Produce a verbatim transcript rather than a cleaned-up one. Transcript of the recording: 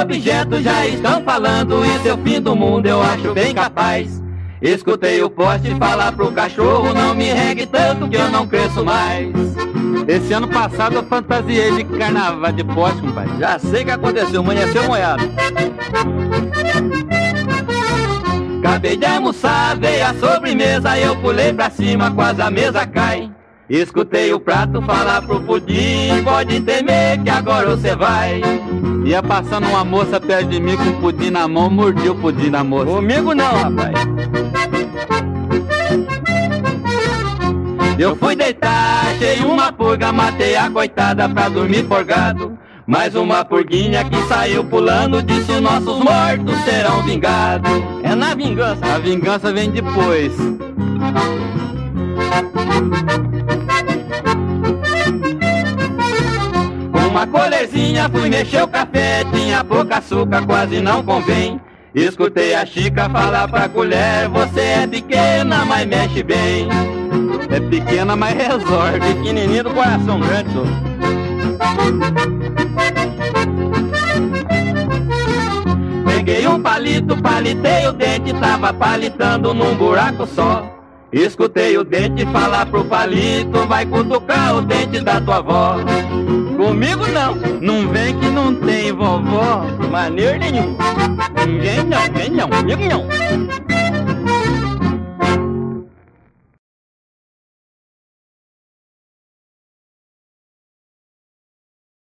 objetos já estão falando, isso é o fim do mundo, eu acho bem capaz. Escutei o poste falar pro cachorro, não me regue tanto que eu não cresço mais. Esse ano passado eu fantasiei de carnaval de poste, compadre. Já sei o que aconteceu, amanheceu molhado. Acabei de almoçar, veio a sobremesa, eu pulei pra cima, quase a mesa cai. Escutei o prato falar pro pudim, pode temer que agora você vai. Ia passando uma moça perto de mim com um pudim na mão, mordi o pudim da moça. Comigo não, rapaz. Eu fui deitar, achei uma purga, matei a coitada pra dormir forgado. Mais uma purguinha que saiu pulando, disse nossos mortos serão vingados. É na vingança. A vingança vem depois. Uma colherzinha fui mexer o café, tinha pouco açúcar, quase não convém. Escutei a Chica falar pra colher, você é pequena, mas mexe bem. É pequena, mas resolve. Pequenininho do coração grande, senhor. Peguei um palito, palitei o dente, tava palitando num buraco só. Escutei o dente falar pro palito, vai cutucar o dente da tua avó. Comigo não, não vem que não tem vovó. Maneiro nenhum. Ninguém não, ninguém não, comigo não.